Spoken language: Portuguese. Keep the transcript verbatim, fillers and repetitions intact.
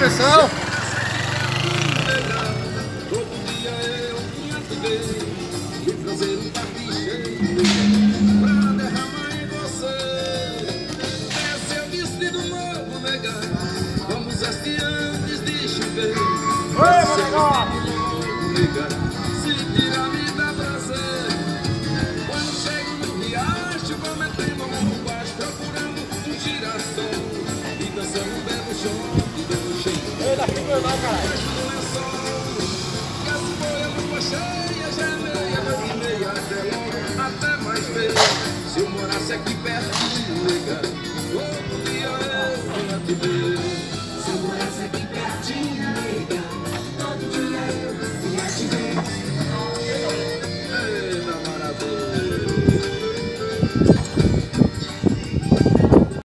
diversão. Todo dia eu vinha te ver e trazer um papiche pra derramar em você. É seu vestido novo, nega. Vamos vestir antes de chover. É seu vestido novo, nega. Se tira me dá prazer. Quando chego no riacho, vou metendo roupas, procurando um girassol e dançando belo chão e dando cheio. Ei, daqui pra lá, caralho. Cheia, já é meia, noite e meia, até logo, até mais ver. Se eu morasse aqui perto, nega.